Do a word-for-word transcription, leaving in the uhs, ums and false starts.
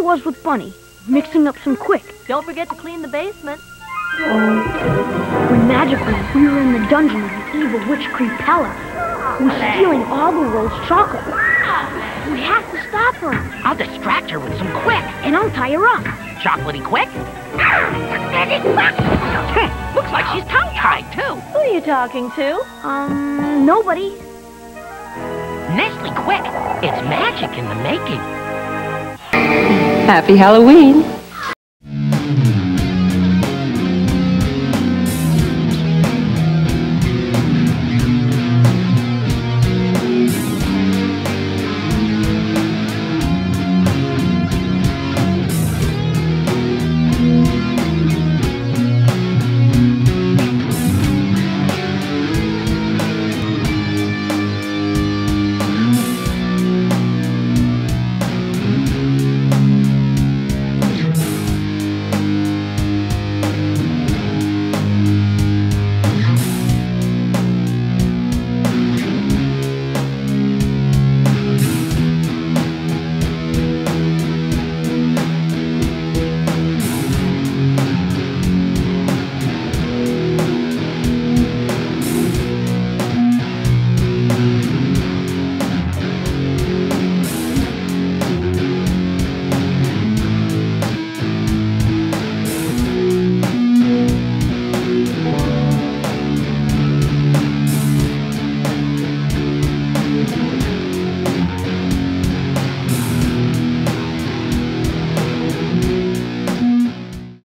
was with Bunny, mixing up some Quik. Don't forget to clean the basement. When magically we were in the dungeon of the evil witch Creepella, who was stealing all the world's chocolate. We have to stop her. I'll distract her with some Quik. And I'll tie her up. Chocolatey Quik? Looks like she's tongue-tied, too. Who are you talking to? Um, nobody. Nestle Quik. It's magic in the making. Happy Halloween.